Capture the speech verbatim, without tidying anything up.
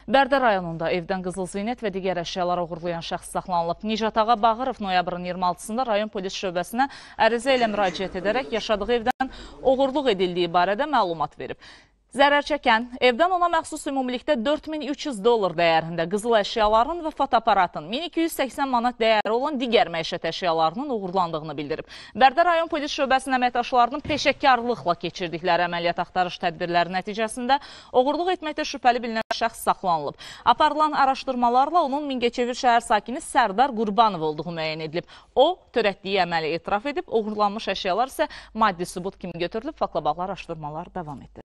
Bərdə rayonunda evdən qızıl zinət və digər əşyalar oğurlayan şəxs saxlanılıb. Nicat Ağa Bağırov noyabrın iyirmi altısında rayon polis şöbəsinə ərizə ilə müraciət edərək yaşadığı evdən oğurluq edildiyi barədə məlumat verib. Zərər çəkən evdən ona məxsus ümumilikdə dörd min üç yüz dollar dəyərində qızıl əşyaların və fotoaparatın min iki yüz səksən manat dəyəri olan digər məişət əşyalarının uğurlandığını bildirib. Bərdə rayon polis şöbəsinin əməkdaşlarının peşəkarlıqla keçirdikləri əməliyyat axtarış tədbirləri nəticəsində oğurluq etməkdə şübhəli bilinən şəxs saxlanılıb. Aparılan araşdırmalarla onun Mingəçevir şəhər sakini Sərdar Qurbanov olduğu müəyyən edilib. O, törətdiyi əməli etiraf edib, uğurlanmış əşyalar isə maddi sübut kimi götürülüb, faktla bağlı araşdırmalar davam etdirilir.